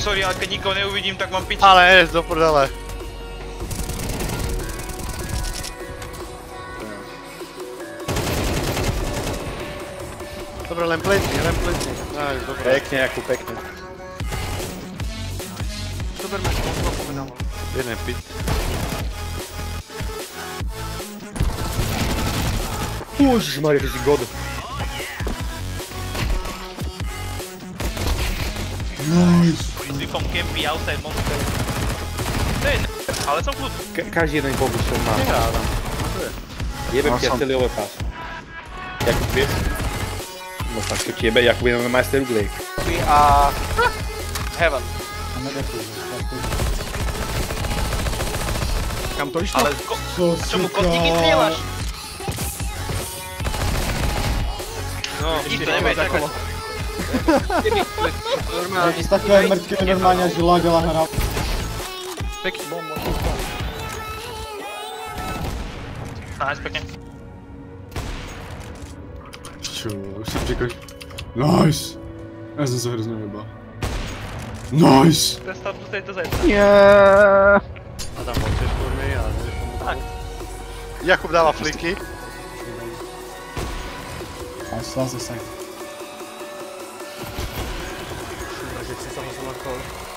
sorry, ale keď nikoho neuvidím, tak mám piči. Ale jdeš do prdele. Dobre, len pletni. Aj, dobre. Pekne, Jakub, pekne. Super meč, on to povedal. Jeden pit. Ježišmarja, že si god. Nice. Vyfom campy outside monster. To je ale som kľud. Každý jeden pokus som má. Nehrádam. Jebem ťa celý overpass. Jakub, vieš? No tak to ti jebe, Jakub je na majster uglej. A... Heaven. Kam to išlo? Ale čomu kostníky strieľaš? No, ešte nebudeš čakať. Normálne. Z takové mrtky normálne až ladila hra. Pekný bomba. Nice, pekne. Čo, už si čekaš. Nice! Ja som sa hrozne jebal. Nice! Prestav tu tejto zajtra. A tam chceš kurmy, ale nevieš komu. Tak. Jakub dáva fliky. A slazí sa. Že si sa musel nakol.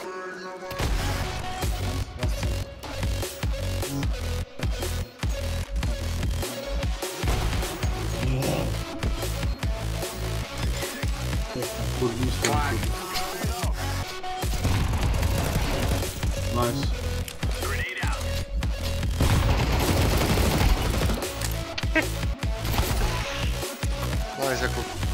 Nice. Nice, Jakub.